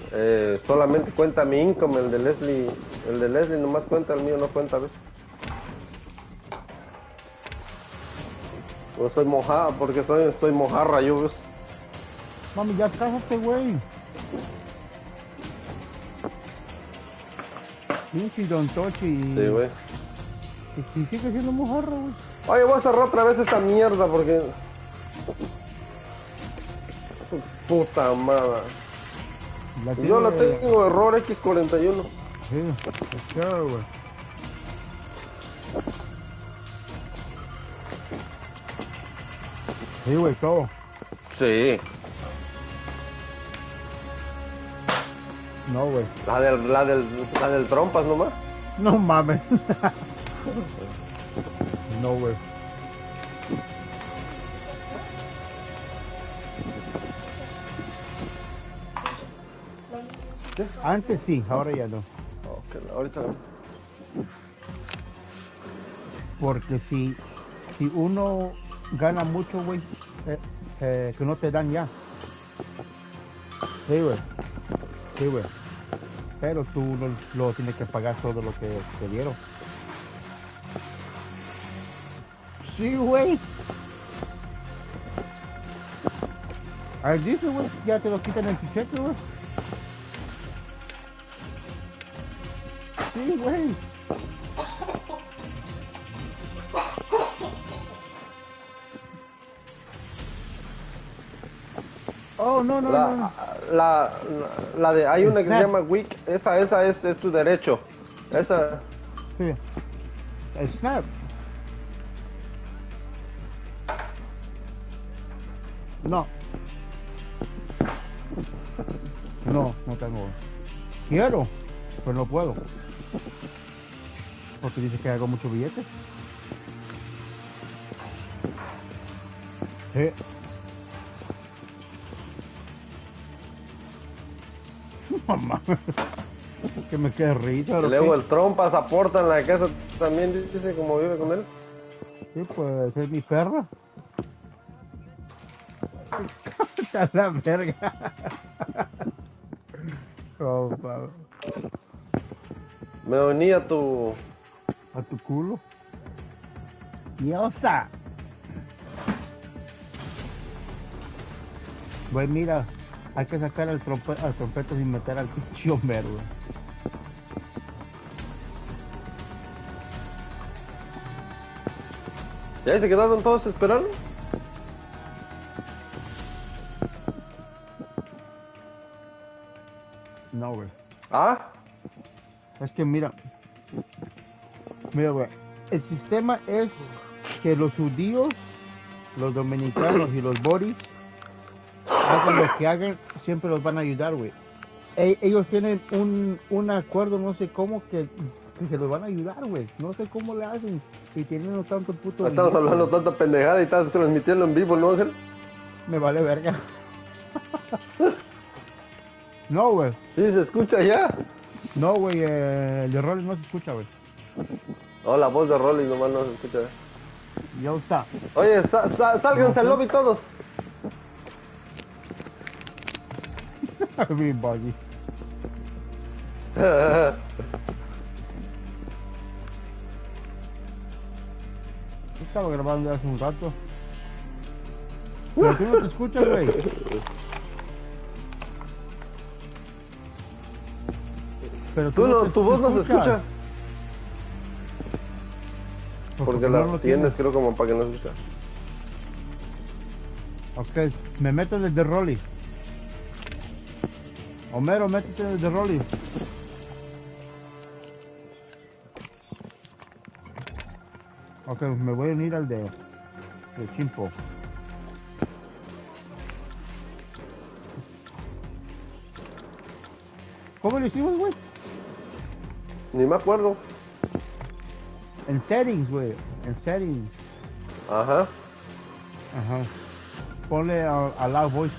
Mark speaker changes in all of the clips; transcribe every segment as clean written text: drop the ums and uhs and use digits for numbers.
Speaker 1: Solamente cuenta mi income, el de Leslie nomás cuenta, el mío no cuenta, ¿ves? Yo soy mojada, porque soy mojarra, yo, ¿ves?
Speaker 2: Mami, ya cásate, güey. Pinche Don Tochi.
Speaker 1: Sí, güey.
Speaker 2: Y sigue siendo mojarra, güey.
Speaker 1: Oye, voy a cerrar otra vez esta mierda, porque... Puta madre. Yo la tengo, error X41.
Speaker 2: Sí, claro, güey. Sí, güey, todo.
Speaker 1: Sí.
Speaker 2: No, güey.
Speaker 1: La del trompas nomás.
Speaker 2: No mames. No, güey. Antes sí, ahora ya no.
Speaker 1: Ok, ahorita no.
Speaker 2: Porque si uno gana mucho, güey, que no te dan ya. Sí, güey. Sí, güey. Pero tú lo tienes que pagar todo lo que te dieron. Sí, güey. Ahí dice, güey, ya te lo quitan en tu cheque, güey. Sí, güey. Oh, no.
Speaker 1: Hay una que se llama WIC, esa es tu derecho. Esa.
Speaker 2: Sí. El Snap. No. No tengo. Quiero, pero no puedo. Porque dice que hago mucho billete. Sí. Mamá. Que me quede risa.
Speaker 1: Y luego el trompas aporta en la casa también, dice, como vive con él.
Speaker 2: Sí, pues es mi perra. Está la verga. Oh, Pablo.
Speaker 1: Me unía a tu
Speaker 2: culo. Diosa. Güey, mira, hay que sacar al trompeta sin meter al pinche Homero, güey.
Speaker 1: ¿Y ahí se quedaron todos esperando?
Speaker 2: No, güey.
Speaker 1: ¿Ah?
Speaker 2: Es que mira, güey, el sistema es que los judíos, los dominicanos y los boris hagan lo que hagan, siempre los van a ayudar, güey. Ellos tienen un acuerdo, no sé cómo, que se los van a ayudar, güey. No sé cómo le hacen. Y teniendo tanto puto...
Speaker 1: Estamos hablando tanta pendejada y estás transmitiendo en vivo, ¿no, Ángel?
Speaker 2: Me vale verga. No, güey.
Speaker 1: Sí, se escucha ya.
Speaker 2: No, güey, el de Rolly no se escucha, güey.
Speaker 1: No, la voz de Rolly nomás no se escucha.
Speaker 2: Ya está.
Speaker 1: Oye, sálganse al lobby todos.
Speaker 2: Everybody. Estaba grabando hace un rato. Pero tú no te escuchas, güey. Pero
Speaker 1: tu voz no se escucha. Porque la tienes, creo, como para que no se escucha.
Speaker 2: Ok, me meto en el de Rolly. Homero, métete en el de Rolly. Ok, me voy a unir al de Chimpo. ¿Cómo lo hicimos, güey?
Speaker 1: Ni me acuerdo.
Speaker 2: En settings, güey. En settings.
Speaker 1: Ajá.
Speaker 2: Ajá. Ponle a loud voice.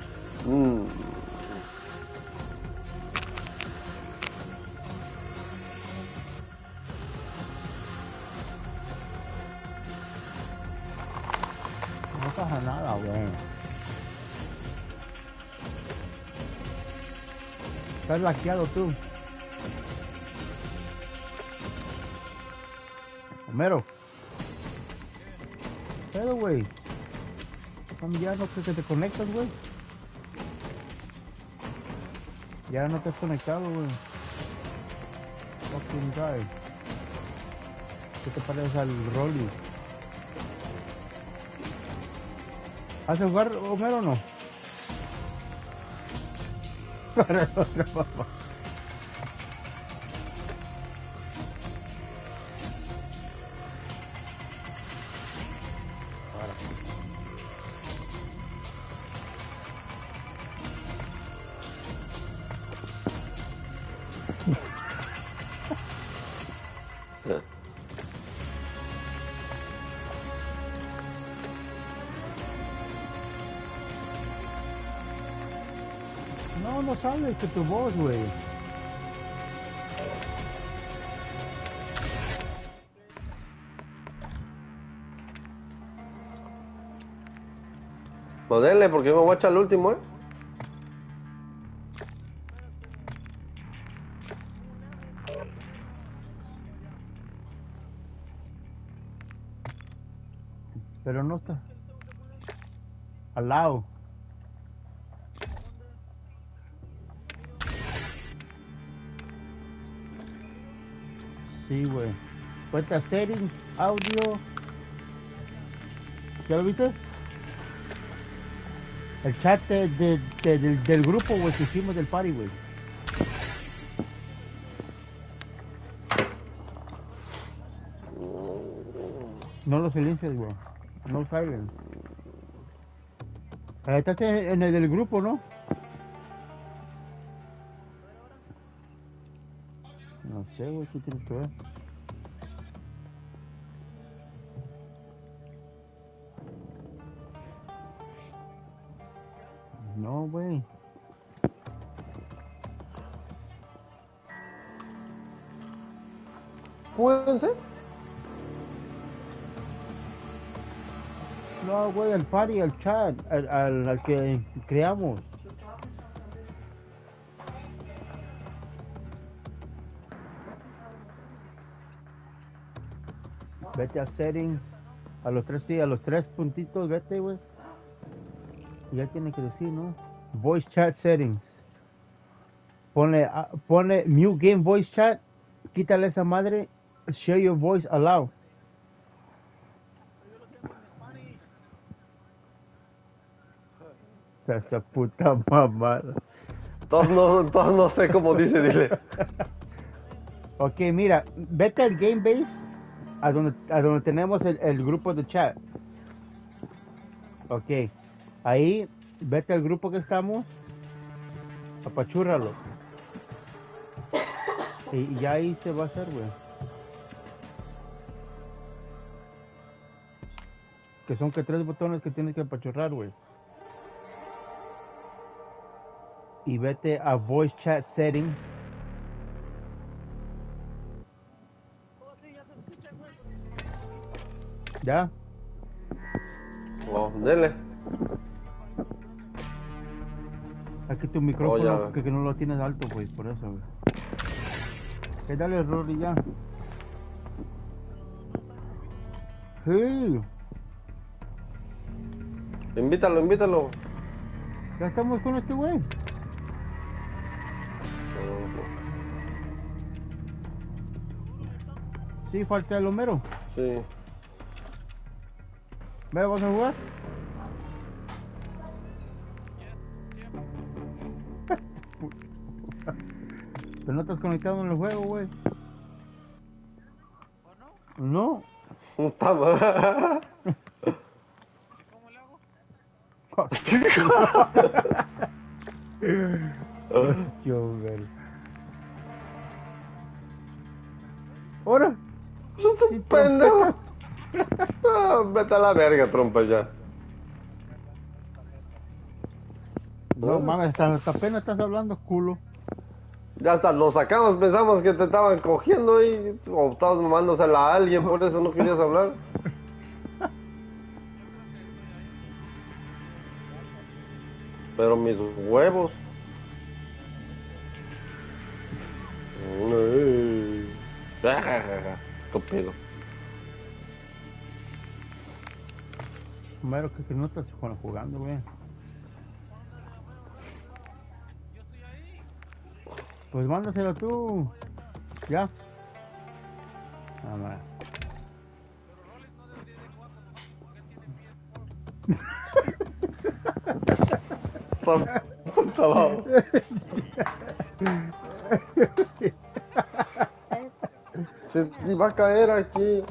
Speaker 2: No pasa nada, güey. Estás laqueado tú. Homero. Pero, güey. Ya no que te conectas, güey. Ya no te has conectado, güey. Fucking guy. ¿Qué te parece al Rolly? ¿Has de jugar, Homero, o no? Para el otro, papá. No, no sabes que tu voz, güey.
Speaker 1: Pues denle, porque me voy a echar el último,
Speaker 2: Pero no está al lado. Sí, güey. Cuenta settings, audio. ¿Ya lo viste? El chat del grupo, güey, que hicimos del party, güey. No lo silencias, güey. No silence. Ahí estás en el del grupo, ¿no? No sé, güey, ¿qué tienes que ver? No, güey.
Speaker 1: Cuídense.
Speaker 2: No, güey, al party, al chat, al que creamos. Vete a settings, a los tres, sí, a los tres puntitos, vete, güey. Ya tiene que decir, ¿no? Voice chat settings. Pone mute game voice chat, quítale esa madre, share your voice allow. Esa puta mamada.
Speaker 1: Todos no sé cómo dice, dile.
Speaker 2: Ok, mira, vete al game base, a donde tenemos el grupo de chat. Ok, ahí, vete al grupo que estamos, apachúrralo. Y ya ahí se va a hacer, güey. Que son que 3 botones que tienes que apachurrar, güey. Y vete a voice chat settings. ¿Ya?
Speaker 1: Oh, dele.
Speaker 2: Aquí tu micrófono
Speaker 1: Oh,
Speaker 2: que no lo tienes alto, pues, por eso, güey. ¿Qué dale error y ya? Sí,
Speaker 1: Invítalo.
Speaker 2: ya estamos con este güey. Sí, falta el Homero.
Speaker 1: Sí.
Speaker 2: ¿Ve, vas a jugar? Pero no estás conectado en el juego, güey. No.
Speaker 1: Puta madre.
Speaker 2: Yo, güey. ¿Ahora?
Speaker 1: Pendejo. Vete a la verga, trompa ya.
Speaker 2: No mames, hasta apenas estás hablando, culo.
Speaker 1: Ya hasta lo sacamos, pensamos que te estaban cogiendo y o estabas mamándosela a alguien, por eso no querías hablar. Pero mis huevos. Conmigo.
Speaker 2: Mero que no estás jugando, güey. Pues mándaselo tú. Ya. Nada más.
Speaker 1: Trabajo. Se iba a caer aquí.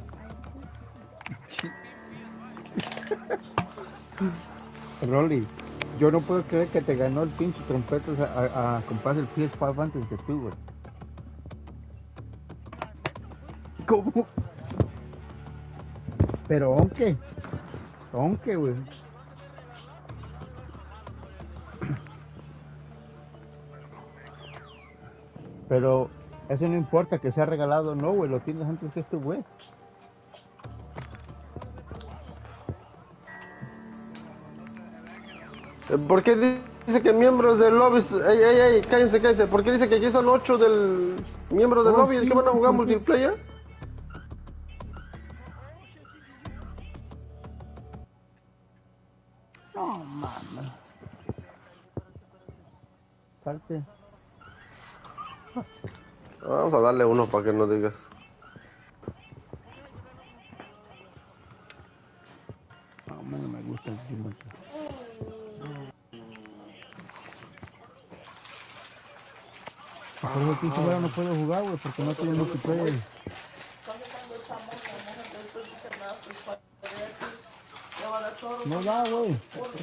Speaker 2: Rolly, yo no puedo creer que te ganó el pinche trompetas a comprar el PS5 antes que tú, güey. ¿Cómo? Pero aunque, güey. Pero eso no importa que sea regalado o no, güey, lo tienes antes que este güey.
Speaker 1: ¿Por qué dice que miembros del lobby? Ey, cállense. ¿Por qué dice que aquí son 8 del miembros del lobby?
Speaker 2: Sí,
Speaker 1: ¿Que van a jugar
Speaker 2: ¿por qué?
Speaker 1: multiplayer?
Speaker 2: No, mames. Salte.
Speaker 1: Vamos a darle uno para que no digas.
Speaker 2: No, a mí no me gusta el pinche. Por eso el pinche güey no puede jugar, güey, porque no tiene multiplayer. No da, güey.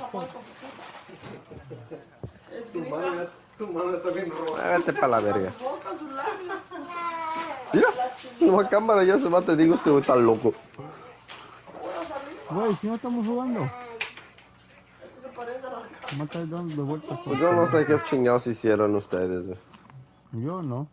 Speaker 1: Su mano está bien roja. Vete para la verga. Mira, la cámara ya se va, te digo, este güey está loco.
Speaker 2: Güey, si no estamos jugando. ¿Cómo estás dando de vueltas?
Speaker 1: Pues yo no sé qué chingados hicieron ustedes, güey.
Speaker 2: Yo no.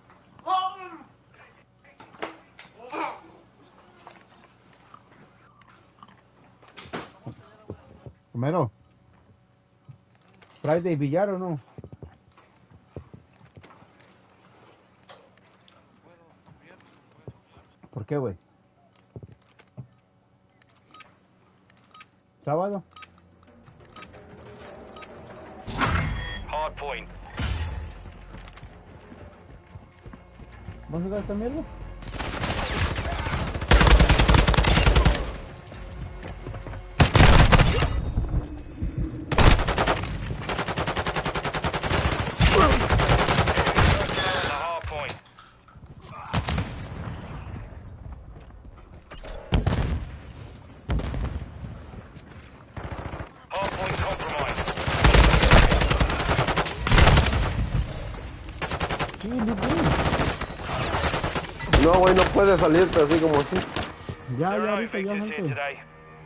Speaker 2: Primero. ¿Friday billar o no? ¿Por qué, güey? ¿Sábado?
Speaker 3: Hard point.
Speaker 2: ¿Vas a jugar esta mierda?
Speaker 3: Hard point. Hard point compromised.
Speaker 2: Sí, no puedo.
Speaker 1: No, güey, no puede salirte así como así.
Speaker 2: Ya,
Speaker 3: There are no
Speaker 2: ahorita, ya,
Speaker 3: victors here
Speaker 2: gente.
Speaker 3: today.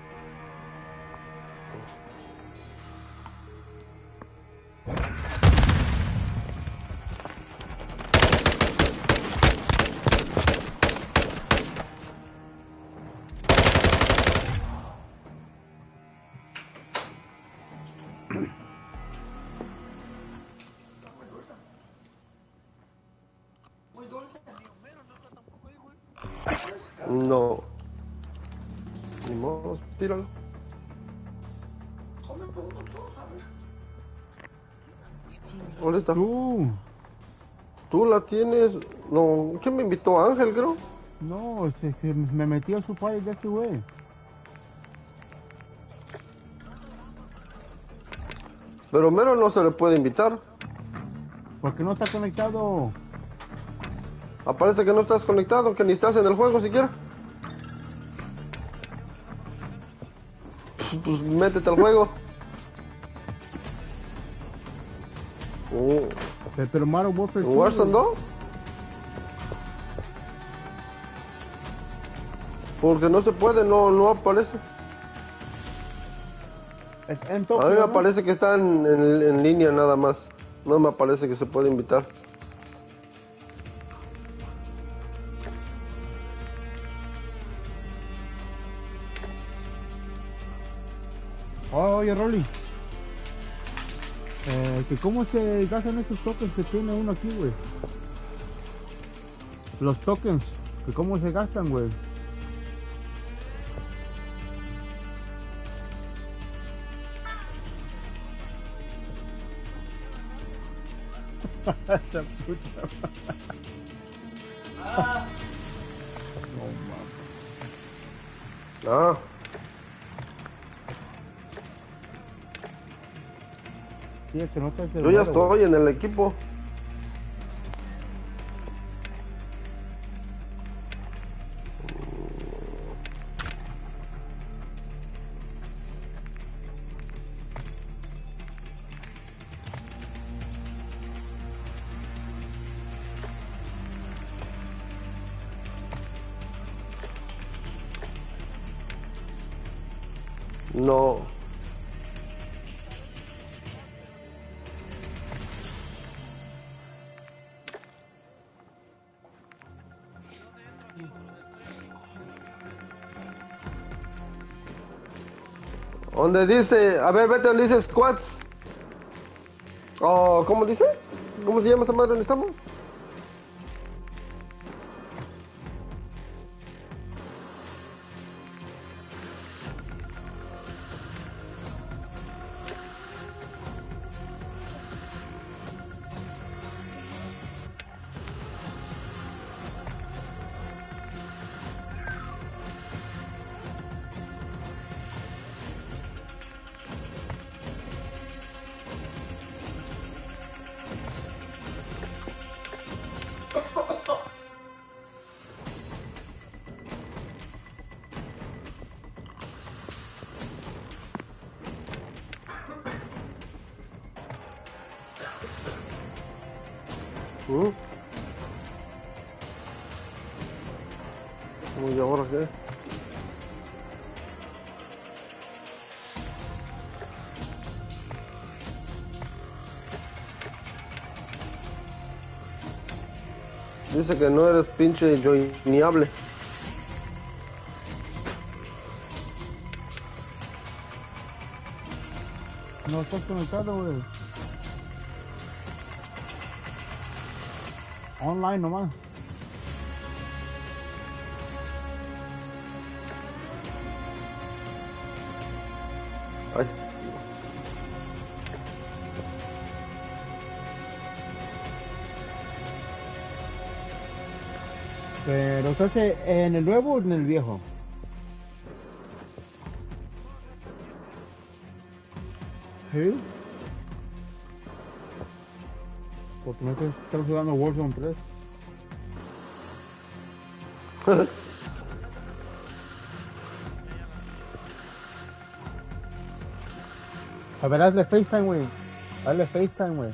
Speaker 1: No. Ni modo, tíralo. Ahorita. Tú la tienes. No, ¿quién me invitó? Ángel, creo.
Speaker 2: No, es que me metí a su party de este güey.
Speaker 1: Pero Mero no se le puede invitar.
Speaker 2: ¿Por qué no está conectado?
Speaker 1: Aparece que no estás conectado, que ni estás en el juego siquiera. Pues métete al juego.
Speaker 2: Pero Modern Warfare 2,
Speaker 1: ¿Warzone 2? Porque no se puede, no aparece.
Speaker 2: En
Speaker 1: A
Speaker 2: Tokio,
Speaker 1: mí me
Speaker 2: ¿no?
Speaker 1: aparece que está en línea nada más. No me aparece que se puede invitar.
Speaker 2: Oye, Rolly. Que ¿cómo se gastan estos tokens que tiene uno aquí, güey? Los tokens ¿Y cómo se gastan, güey? Esa puta madre. No mames.
Speaker 1: Ah,
Speaker 2: Sí, es que no te
Speaker 1: yo ya estoy en el equipo. No. ¿Dónde dice? A ver, vete donde dice squats. Oh, ¿cómo dice? ¿Cómo se llama esa madre donde estamos? ¿Mm? ¿Y ahora qué? Dice que no eres pinche joineable.
Speaker 2: No estás conectado, güey. Online nomás.
Speaker 1: Ay,
Speaker 2: Pero entonces, ¿en el nuevo o en el viejo? Sí. Porque no estamos jugando Warzone 3. A ver, hazle FaceTime, güey. Hazle FaceTime, güey.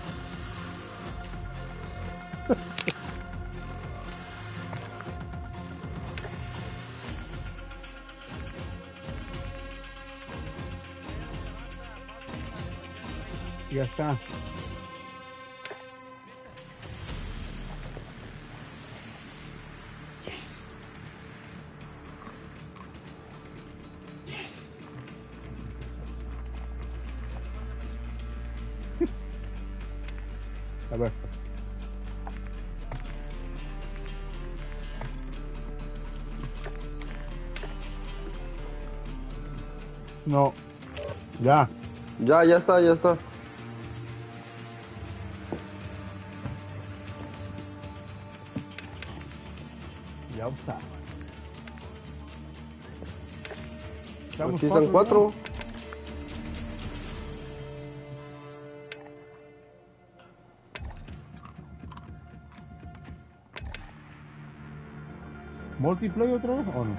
Speaker 2: Ya está. A ver. No. Ya.
Speaker 1: ya está, ya está.
Speaker 2: Ya está.
Speaker 1: Aquí están 4.
Speaker 2: ¿Multiplayer otra vez o no?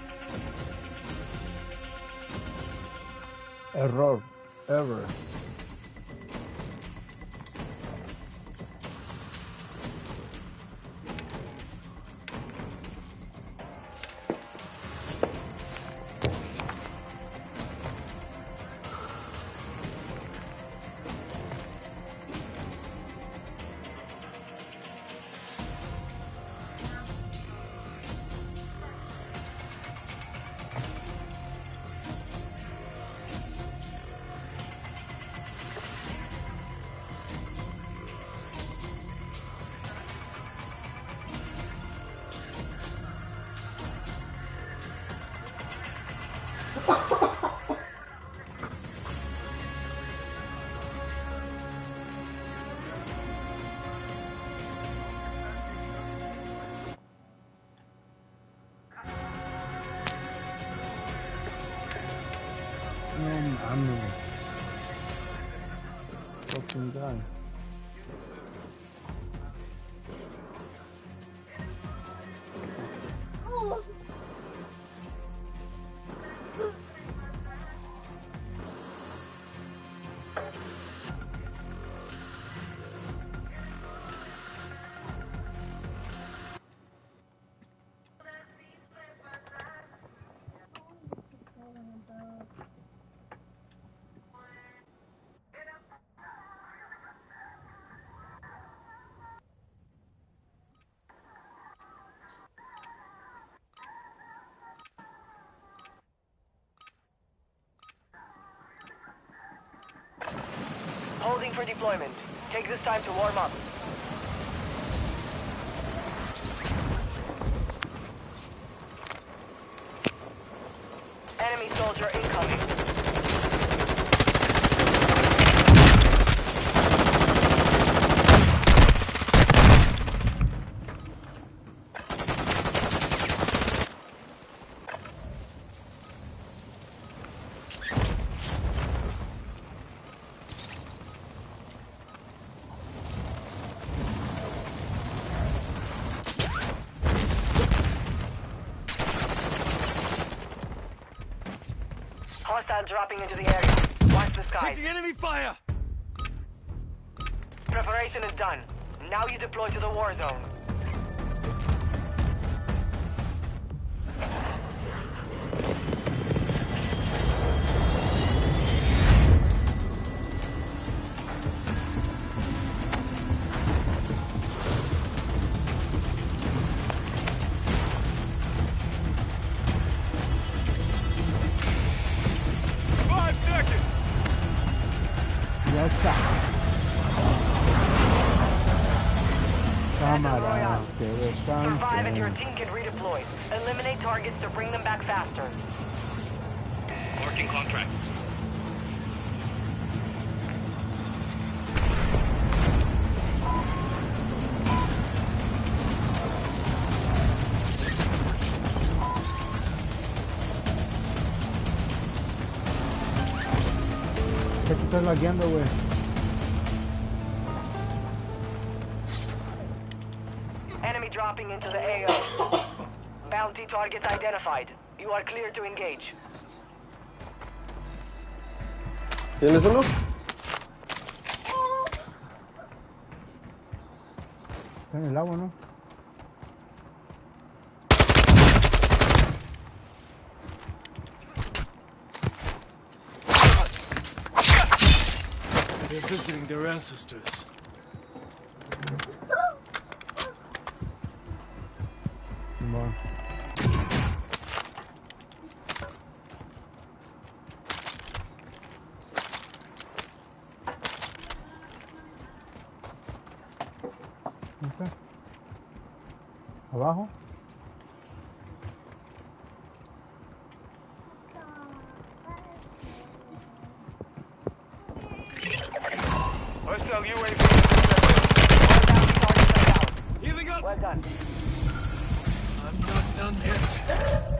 Speaker 2: Error. Error. No mames. Fucking guy.
Speaker 4: Holding for deployment. Take this time to warm up. Enemy soldier incoming. Hostile dropping into the area. Watch the skies.
Speaker 5: Taking enemy fire!
Speaker 4: Preparation is done. Now you deploy to the war zone.
Speaker 2: Ya está. Cámara, que
Speaker 4: Survive and your
Speaker 2: descansen.
Speaker 4: team can redeploy. Eliminate targets to bring them back faster.
Speaker 3: Marking contract.
Speaker 2: ¿Qué te estás lagueando, güey?
Speaker 4: Enemy dropping into the AO. Bounty targets identified. You are clear to engage.
Speaker 1: ¿Tienes uno?
Speaker 2: Está en el agua, ¿no?
Speaker 5: They're visiting their ancestors.
Speaker 2: Simón. ¿Dónde está? ¿Abajo?
Speaker 3: Hostile UAV.
Speaker 5: Healing up!
Speaker 4: Well done.
Speaker 5: I'm not done yet.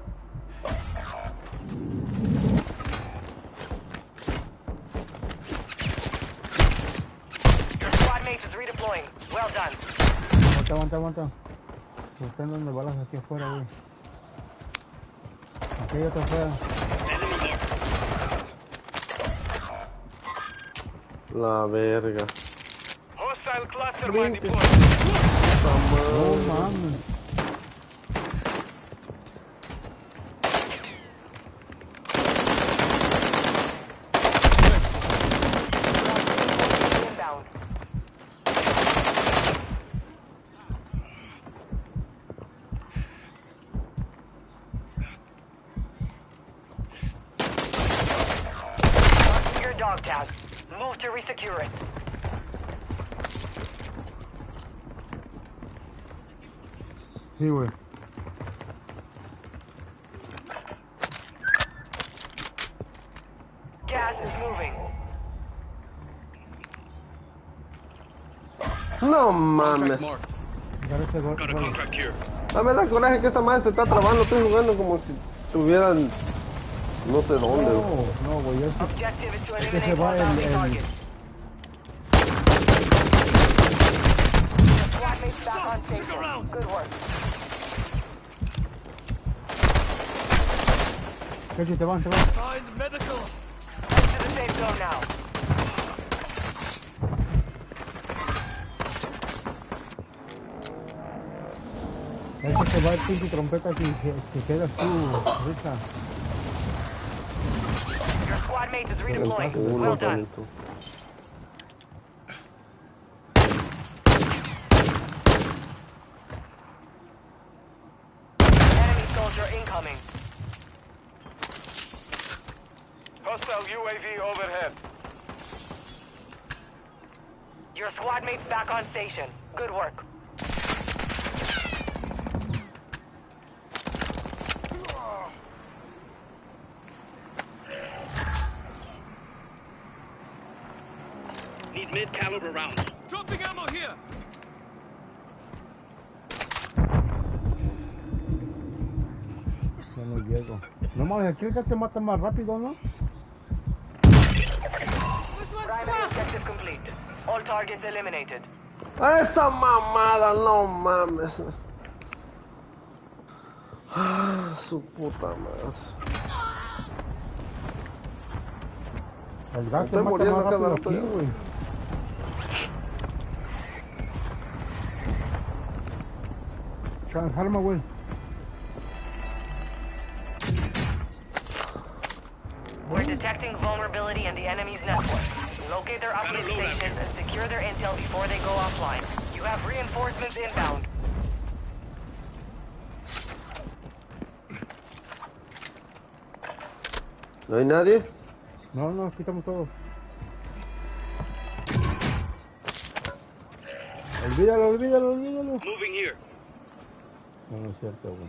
Speaker 4: Your squad mate is redeploying. Well done.
Speaker 2: Aguanta. Están dando balas aquí afuera, güey. Aquí hay otro afuera.
Speaker 1: La verga.
Speaker 3: Hostile cluster
Speaker 1: Brinque.
Speaker 3: mine deployed.
Speaker 2: No mames.
Speaker 4: Inbound. Marking your dog tag. Move to resecure it.
Speaker 2: Sí, güey.
Speaker 4: is moving.
Speaker 1: No mames.
Speaker 5: Contract marked.
Speaker 2: Ya ves,
Speaker 3: Got a contract here.
Speaker 1: A me da coraje que esta madre se está trabando. Estoy jugando como si estuvieran no sé dónde.
Speaker 2: No, güey, es
Speaker 4: Objective is to
Speaker 2: que se
Speaker 4: eliminate
Speaker 2: va
Speaker 4: all bounty targets. Squad mates back on station. Good work.
Speaker 2: que te van.
Speaker 5: Find medical.
Speaker 4: Head to the safe zone now.
Speaker 2: Es que se va el pinche trompeta y se quedas tú, Rita.
Speaker 4: Your squad mate is redeploying.
Speaker 1: Uno
Speaker 4: Well done.
Speaker 1: bonito.
Speaker 4: Enemy soldier incoming.
Speaker 3: Hostile UAV overhead.
Speaker 4: Your squad mate's back on station. Good work.
Speaker 3: Need mid-caliber rounds.
Speaker 5: Dropping ammo here.
Speaker 2: Ya no llego. No mames, aquí el que te mata más rápido, ¿no?
Speaker 4: Primary objective complete. All targets eliminated.
Speaker 1: Esa mamada, no mames. Su puta madre.
Speaker 2: El gas te
Speaker 1: Estoy
Speaker 2: mata
Speaker 1: muriendo
Speaker 2: más
Speaker 1: cada
Speaker 2: rápido
Speaker 1: rato
Speaker 2: aquí,
Speaker 1: ya.
Speaker 2: güey. Arma, güey.
Speaker 4: We're detecting vulnerability in the enemy's network. Locate their
Speaker 3: Got a
Speaker 4: uplink
Speaker 3: loadout
Speaker 4: stations and secure their intel before they go offline. You have reinforcements inbound.
Speaker 1: ¿No hay nadie?
Speaker 2: No, quitamos todo. Olvídalo.
Speaker 3: Moving here.
Speaker 2: No es cierto, güey.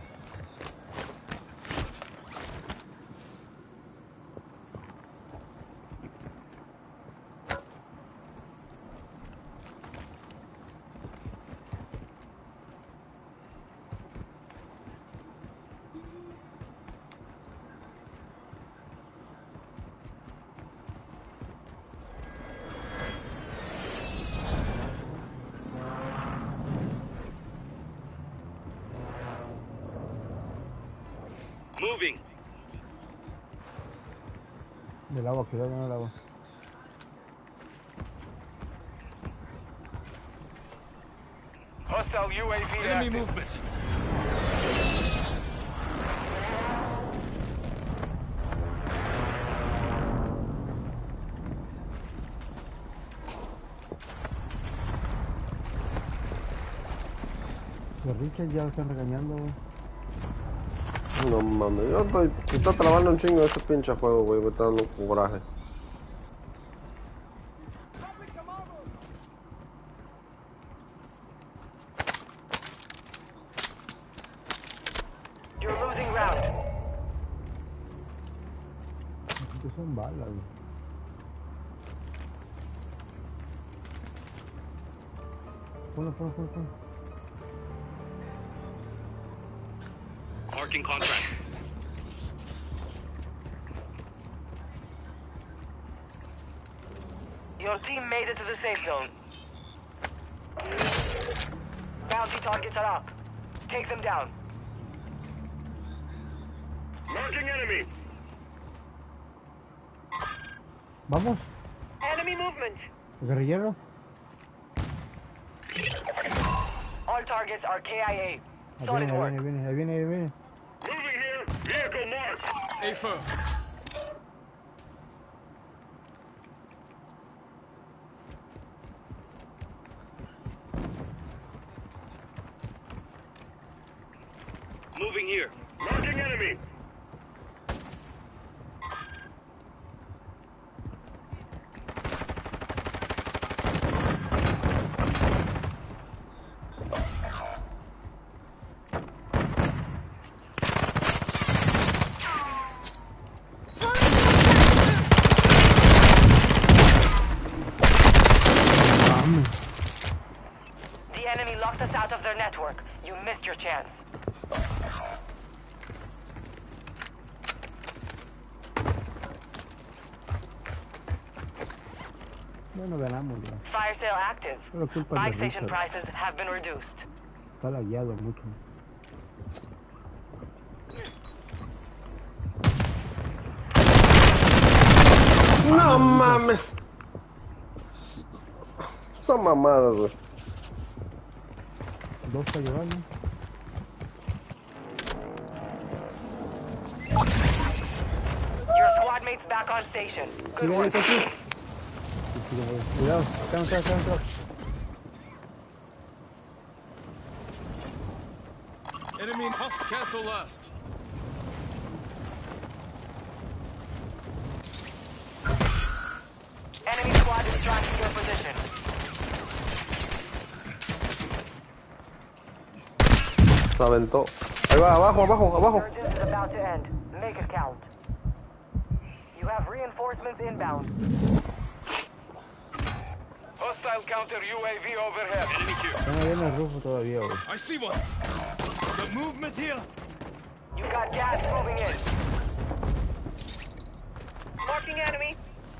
Speaker 3: Moving.
Speaker 2: Del agua, cuidado con el agua.
Speaker 3: Hostile UAV
Speaker 5: Enemy
Speaker 3: active.
Speaker 5: movement.
Speaker 2: Los Richard ya lo están regañando, güey.
Speaker 1: No mames, se está trabando un chingo ese pinche juego, güey, me está dando coraje.
Speaker 4: You're losing round.
Speaker 2: Estos son balas, güey. Ponlo.
Speaker 3: Marking contract.
Speaker 4: Your team made it to the safe zone. Bounty targets are up. Take them down.
Speaker 3: Marking enemy.
Speaker 2: Vamos,
Speaker 4: Enemy movement.
Speaker 2: guerrillero.
Speaker 4: All targets are KIA. Solid
Speaker 2: Ahí
Speaker 4: work.
Speaker 2: viene.
Speaker 3: Moving here. Vehicle marked.
Speaker 5: A firm.
Speaker 3: Moving here. Marking enemy.
Speaker 4: network. You missed your chance.
Speaker 2: Bueno, ganamos ya.
Speaker 4: Fire sale active.
Speaker 2: Solo culpa
Speaker 4: Buy
Speaker 2: de
Speaker 4: station
Speaker 2: Richard.
Speaker 4: prices have been reduced.
Speaker 2: Está lagueado mucho.
Speaker 1: No mames. Son mamadas, güey.
Speaker 2: Dos para llevarlo.
Speaker 4: Your squad mates back on station. Good
Speaker 2: Sigue
Speaker 4: work.
Speaker 2: aquí. Cuidado, acá entró.
Speaker 5: Enemy in Husk Castle last.
Speaker 4: Enemy squad is tracking your position.
Speaker 1: Se aventó. Ahí va, abajo.
Speaker 4: Surgeon is about to end. Make it count. You have reinforcements inbound.
Speaker 3: Hostile counter UAV overhead. Enemy here.
Speaker 2: Están ahí en el rufo todavía, güey.
Speaker 5: I see one. Got movement here.
Speaker 4: You got gas moving in.
Speaker 6: Marking enemy.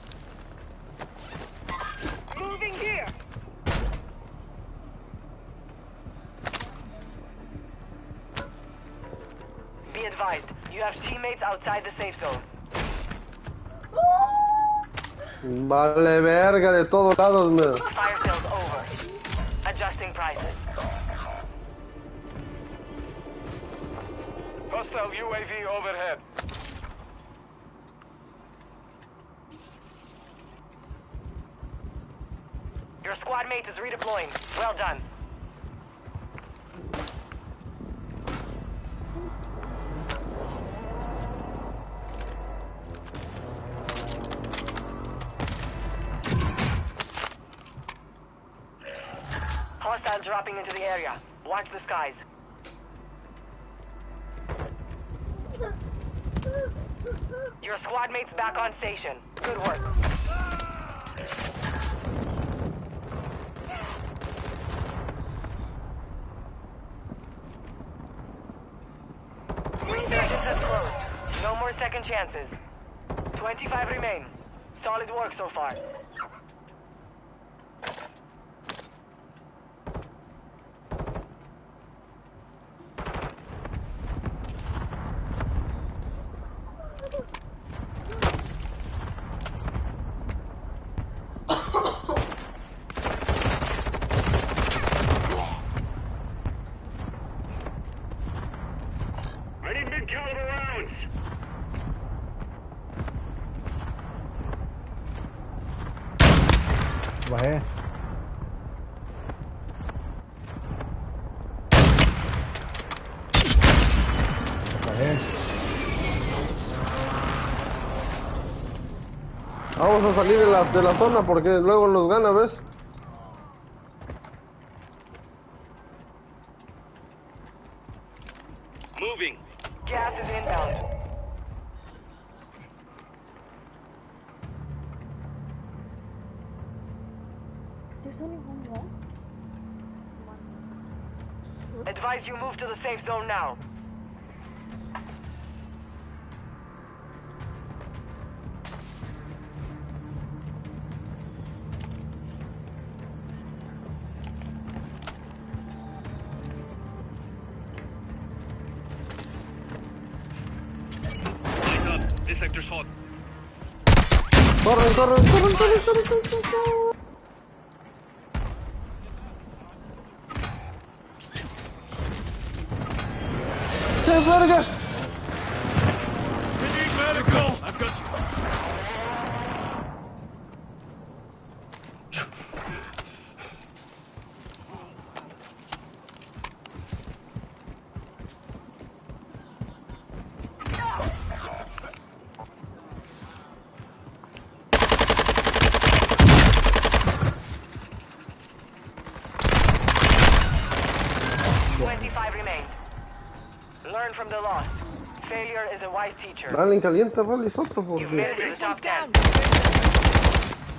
Speaker 6: Moving here.
Speaker 4: Be advised, you have teammates outside the safe zone.
Speaker 1: Vale verga de todos lados, man.
Speaker 4: Fire sales over. Adjusting prices.
Speaker 3: Hostile UAV overhead.
Speaker 4: Your squad mate is redeploying. Well done. Hostile dropping into the area. Watch the skies. Your squad mate's back on station. Good work. Resurgence has closed. No more second chances. 25 remain. Solid work so far.
Speaker 3: I need mid-caliber rounds.
Speaker 2: Bajé. Bajé.
Speaker 1: Vamos a salir de la zona porque luego nos gana, ¿ves?
Speaker 3: Moving.
Speaker 4: Gas is inbound.
Speaker 6: There's only one left.
Speaker 4: Advise you move to the safe zone now.
Speaker 3: Light up. This sector's hot.
Speaker 1: Corren. ¡Qué verga!
Speaker 5: We need medical. I've got you.
Speaker 4: Learn from the loss. Failure is a wise teacher.
Speaker 1: Dale en caliente, Rally, otro
Speaker 4: You've made
Speaker 1: porque...
Speaker 4: it to the top 10.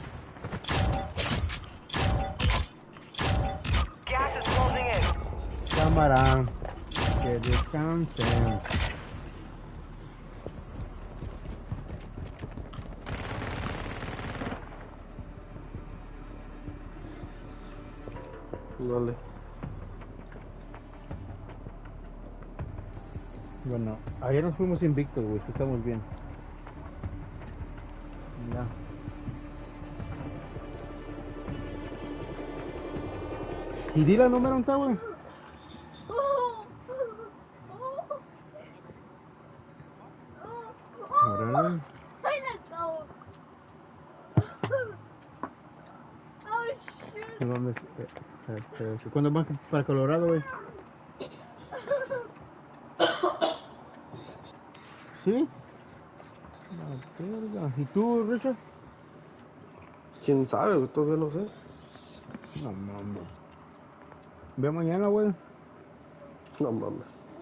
Speaker 4: Gas is closing in.
Speaker 2: Cámara. Que descansen.
Speaker 1: Dale.
Speaker 2: Bueno, ayer nos fuimos invictos, güey, estamos bien. Ya. ¿Y di la número onta, güey? Órale. ¿Y dónde es? ¿Cuándo van para Colorado, güey? ¿Sí? La verga. ¿Y tú, Richard?
Speaker 1: ¿Quién sabe, güey? Todavía no sé.
Speaker 2: No mames. Ve mañana, güey.
Speaker 1: No mames.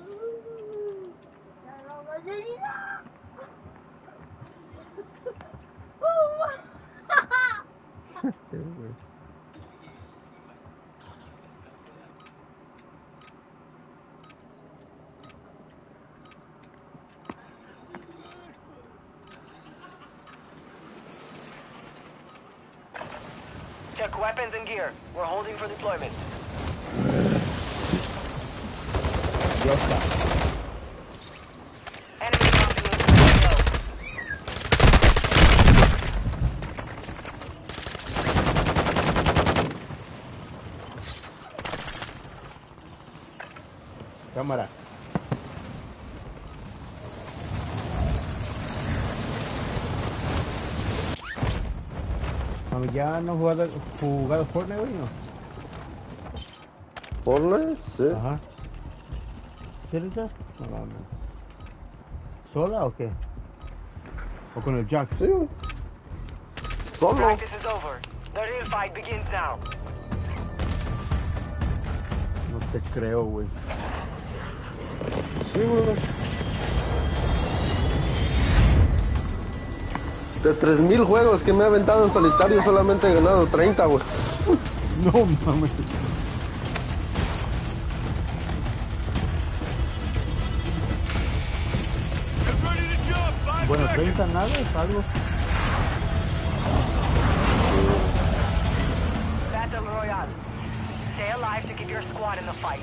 Speaker 2: Sí, güey.
Speaker 4: Check weapons and gear. We're holding for deployment.
Speaker 2: Ya está.
Speaker 4: Enemy dropping into the AO.
Speaker 2: Cámara. ¿Ya no has jugado Fortnite, güey? No.
Speaker 1: ¿Fortnite? Sí.
Speaker 2: Ajá. ¿Sí, Richard? No mames. ¿Sola o qué? ¿O con el Jack?
Speaker 1: Sí, güey. Solo.
Speaker 4: Practice is over. The real fight begins now.
Speaker 2: No te creo, güey.
Speaker 1: Sí, güey. De 3000 juegos que me he aventado en solitario, solamente he ganado 30, güey.
Speaker 2: No mames.
Speaker 5: Get ready to jump. 5
Speaker 2: Bueno,
Speaker 5: seconds.
Speaker 2: 30 nada, es algo.
Speaker 4: Battle Royale. Stay alive to keep your squad in the fight.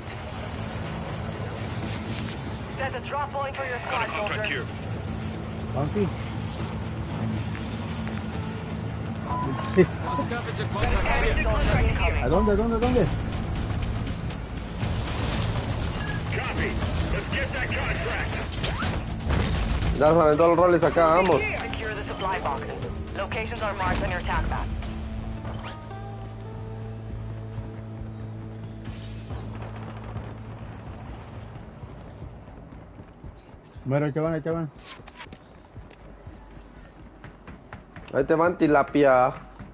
Speaker 4: Set a drop point for your squad, soldiers.
Speaker 2: Bounty.
Speaker 5: The scavenger contract's
Speaker 4: Enemy
Speaker 5: here.
Speaker 4: soldier incoming.
Speaker 2: ¿A dónde, a dónde, a dónde?
Speaker 1: Ya se aventó los roles acá, vamos.
Speaker 4: Secure the supply boxes. Locations are marked on your attack map.
Speaker 2: Bueno, chaval, chaval.
Speaker 1: Ahí te van tilapia.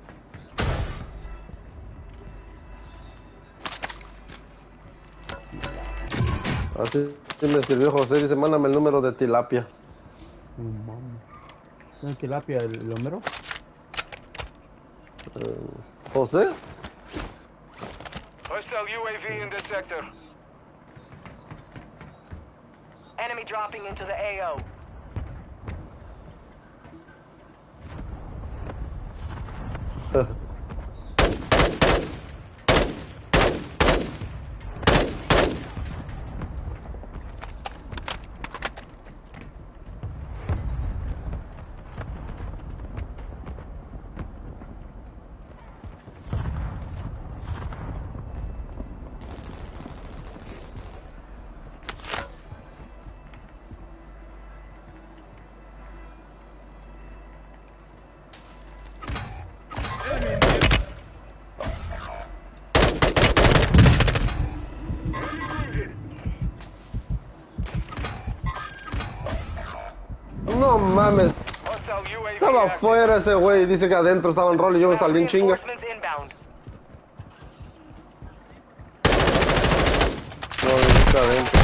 Speaker 1: Así me sirvió José, dice, mándame el número de tilapia.
Speaker 2: No mames. ¿Tienes tilapia el Homero?
Speaker 1: ¿José?
Speaker 3: Hostile UAV in this sector.
Speaker 4: Enemy dropping into the AO.
Speaker 1: No mames.
Speaker 3: Hostile UAV
Speaker 1: Estaba
Speaker 3: active.
Speaker 1: afuera ese güey. Dice que adentro estaban rol y yo me salí en chinga.
Speaker 4: Reinforcements inbound.
Speaker 1: No, está adentro.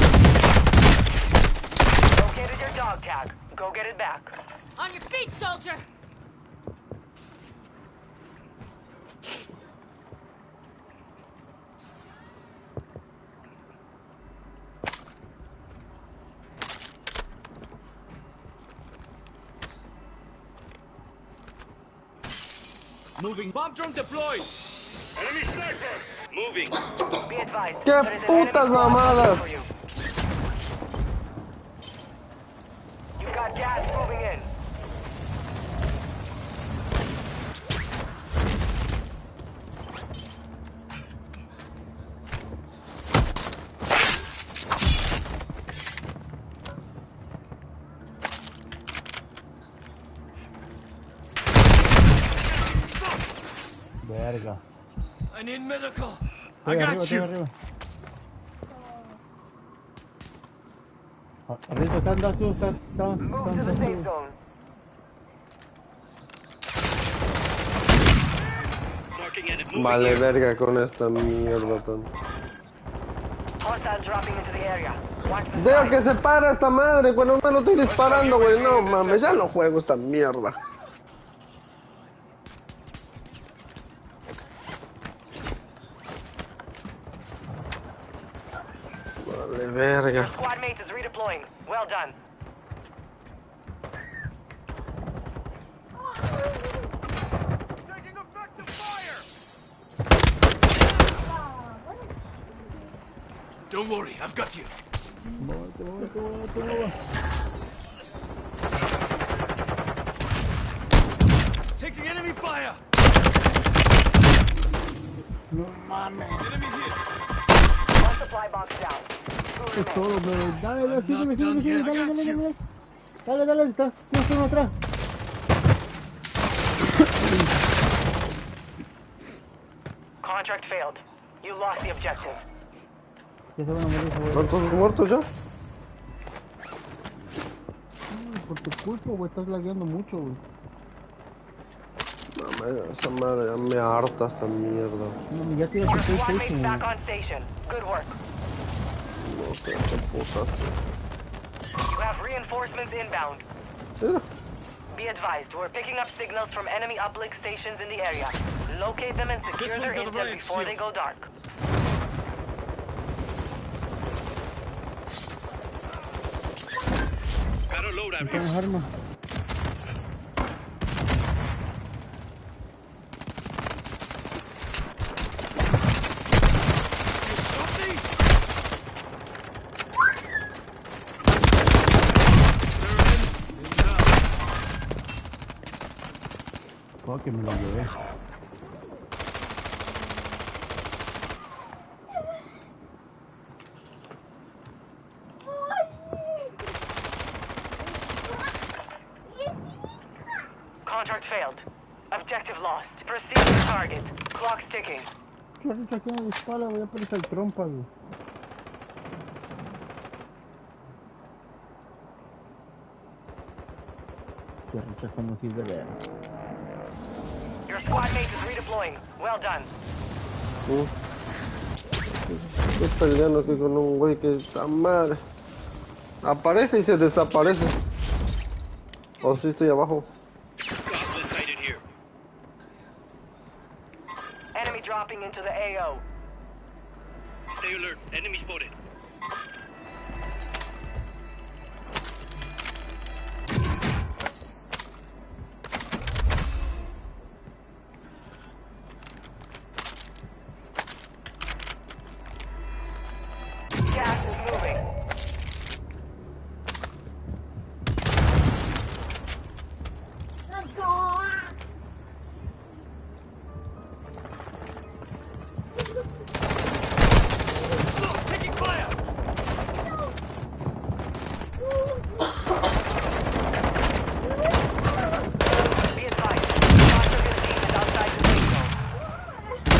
Speaker 4: Located your dog tag. Go get it back.
Speaker 7: On your feet, soldier!
Speaker 5: Moving. Bomb drone deployed.
Speaker 3: Enemy sniper! Moving.
Speaker 4: Be advised.
Speaker 1: ¿Qué
Speaker 4: there is an enemy
Speaker 1: putas
Speaker 4: squad
Speaker 1: mamadas?
Speaker 4: for you. You've got gas moving in.
Speaker 2: Verga.
Speaker 5: I need medical. I
Speaker 2: Estoy arriba,
Speaker 5: got
Speaker 2: estoy
Speaker 5: you.
Speaker 2: arriba. Arriba están dos, están
Speaker 4: Move to the safe zone.
Speaker 3: Marking enemy. Moving
Speaker 1: Vale,
Speaker 3: here.
Speaker 1: verga con esta mierda tan.
Speaker 4: Hostile dropping into the area. Watch the
Speaker 1: Deja
Speaker 4: sky.
Speaker 1: que se para esta madre, cuando me lo estoy disparando, güey. No mames, ya no juego esta mierda. Vale, verga.
Speaker 4: Squad mate is redeploying. Well done.
Speaker 5: Taking effective fire. Don't worry, I've got you. Taking enemy fire.
Speaker 2: No mames.
Speaker 5: Enemy here.
Speaker 4: One supply box down. Two
Speaker 2: Es
Speaker 4: remain.
Speaker 2: todo, bro. Dale,
Speaker 5: not
Speaker 2: sígueme,
Speaker 5: done
Speaker 2: sígueme,
Speaker 5: yet.
Speaker 2: dale,
Speaker 5: I
Speaker 2: dale,
Speaker 5: got
Speaker 2: dale,
Speaker 5: you.
Speaker 2: dale. Dale, dale, está, tienes uno atrás.
Speaker 4: Contract failed. You lost the objective.
Speaker 2: Ya se van a morir, güey.
Speaker 1: ¿Cuántos muertos ya?
Speaker 2: Por tu culpa, güey, estás lagueando mucho, güey.
Speaker 1: No, esa madre ya me harta esta mierda.
Speaker 2: No, ya tienes tu
Speaker 4: Your squad mate's
Speaker 2: PlayStation,
Speaker 4: back
Speaker 2: güey.
Speaker 4: on station. Good work.
Speaker 1: No sé, qué putas.
Speaker 4: You have reinforcements inbound.
Speaker 1: Mira.
Speaker 4: Be advised, we're picking up signals from enemy uplink stations in the area. Locate them and secure
Speaker 5: This
Speaker 4: their
Speaker 5: one's got a
Speaker 4: intel
Speaker 5: riot
Speaker 4: before they
Speaker 5: shield.
Speaker 4: go dark.
Speaker 3: Got a loadout here.
Speaker 2: Tienes armas.
Speaker 5: You shot me?
Speaker 2: Oh, que me lo llevé.
Speaker 4: Contract failed. Objective lost. Proceed to target. Clock's ticking.
Speaker 2: ¿Qué rica tiene la espalda, güey? Ya parece el trompa, güey. Qué rica no sirve de ver.
Speaker 4: Your squad mate is redeploying. Well done.
Speaker 1: Estoy peleando aquí con un güey que está madre. Aparece y se desaparece. O si estoy abajo.
Speaker 3: Goblin sighted here.
Speaker 4: Enemy dropping into the AO.
Speaker 3: Stay alert. Enemy spotted.
Speaker 4: Gas is moving.
Speaker 5: Taking fire.
Speaker 4: Be advised. Hostile team is outside the safe zone.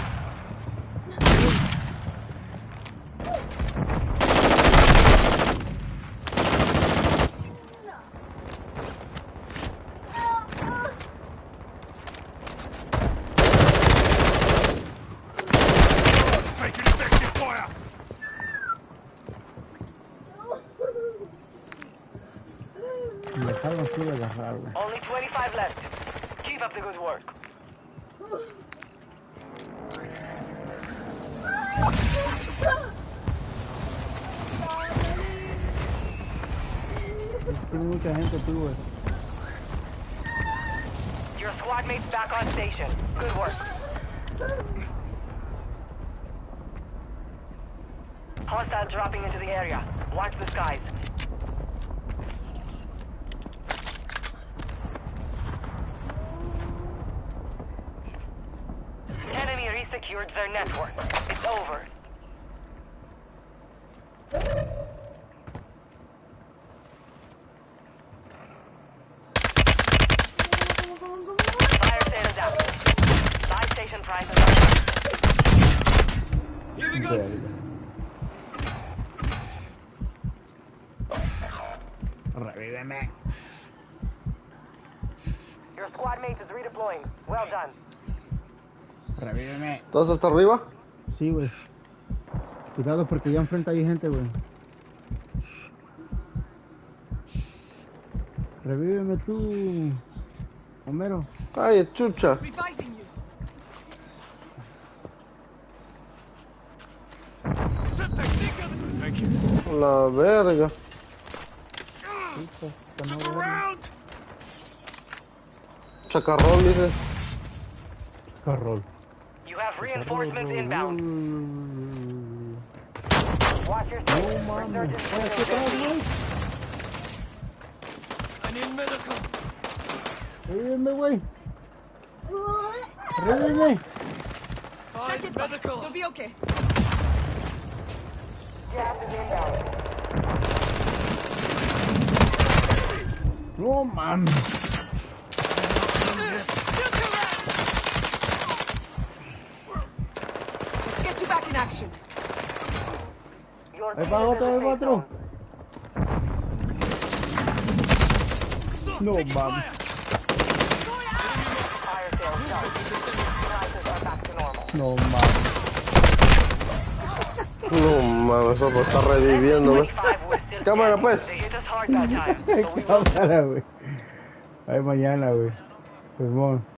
Speaker 5: Taking effective fire.
Speaker 2: Me dejaron así de agarrar, güey.
Speaker 4: Only 25 left. Keep up the good work.
Speaker 2: Tiene mucha gente, tú, güey.
Speaker 4: Your squad mate's back on station. Good work. Hostile dropping into the area. Watch the skies. Enemy resecured their network. It's over. Fire sale is active. Buy station prices are
Speaker 5: Here we go.
Speaker 2: Revíveme.
Speaker 4: Your squad mate is redeploying. Well done.
Speaker 2: Revíveme.
Speaker 1: ¿Todos hasta arriba?
Speaker 2: Sí, güey. Cuidado porque ya enfrente hay gente, güey. Revíveme tú, Homero.
Speaker 1: Ay, chucha.
Speaker 6: Reviving you.
Speaker 5: Semtex, thank you.
Speaker 1: La verga.
Speaker 5: Took a round.
Speaker 1: Chacarrón, dice.
Speaker 2: Carrol.
Speaker 4: You have reinforcements inbound. Watch your
Speaker 2: No
Speaker 4: station.
Speaker 2: mames.
Speaker 4: Resurgence
Speaker 5: I need medical.
Speaker 2: Revíveme, güey. Revíveme.
Speaker 5: Find medical.
Speaker 6: You'll be okay.
Speaker 4: gas is inbound.
Speaker 2: No mames.
Speaker 6: Let's get you back in action.
Speaker 4: Your
Speaker 2: Ahí
Speaker 4: team
Speaker 2: va
Speaker 4: is
Speaker 2: otro,
Speaker 4: in
Speaker 2: ahí
Speaker 4: the
Speaker 2: va
Speaker 4: safe
Speaker 2: otro.
Speaker 4: zone.
Speaker 5: Stop,
Speaker 2: No,
Speaker 5: taking
Speaker 2: man.
Speaker 5: fire.
Speaker 4: Fire sale start. Prices are back to normal.
Speaker 2: No mames.
Speaker 1: No mames, eso está reviviendo, güey.
Speaker 4: 25 was still
Speaker 1: Cámara,
Speaker 4: standing.
Speaker 1: pues.
Speaker 4: They hit us hard that time, so we will
Speaker 2: Cámara, güey. Ahí mañana, güey. Pues, bueno.